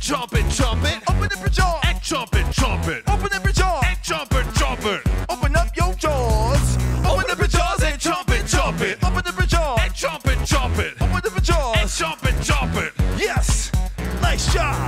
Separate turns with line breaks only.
chomp it, chomp it.
Open up your jaw
And chomp it, chomp it.
Open up your jaw
And chomp it, chomp it.
Open up your jaws.
Open up your jaws and chomp it, chomp it.
Open up your jaw
And chomp it, chomp it.
Open up your jaws
And chomp it.